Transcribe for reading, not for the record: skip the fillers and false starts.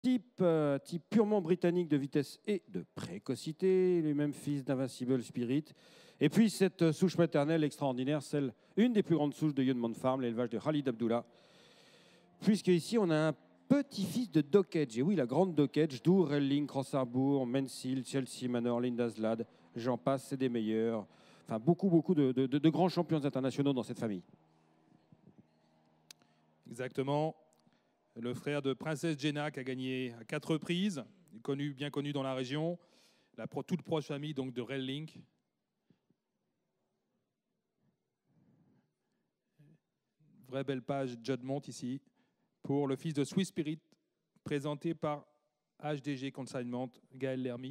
Type purement britannique de vitesse et de précocité, lui-même fils d'Invincible Spirit. Et puis cette souche maternelle extraordinaire, une des plus grandes souches de Yeoman Farm, l'élevage de Khalid Abdullah. Puisque ici on a un petit-fils de Dockage, et oui, la grande Dockage, d'où Relling, Cross Harbour, Mansfield, Chelsea Manor, Linda's Lad, j'en passe, c'est des meilleurs. Enfin, beaucoup de grands champions internationaux dans cette famille. Exactement. Le frère de Princesse Jenna qui a gagné à 4 reprises, bien connu dans la région. La toute proche famille donc de Relling. Vraie belle page Judgment ici pour le fils de Swiss Spirit, présenté par HDG Consignment, Gaël Lermy.